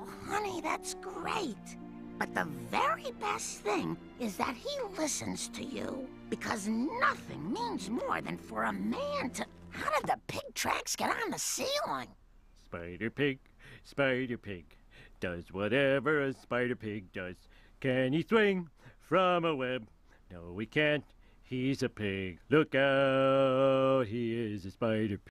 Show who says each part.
Speaker 1: Oh, honey, that's great. But the very best thing is that he listens to you. Because nothing means more than for a man to... How did the pig tracks get on the ceiling?
Speaker 2: Spider Pig does whatever a spider pig does. Can he swing from a web? No, he can't. He's a pig. Look out, he is a spider pig.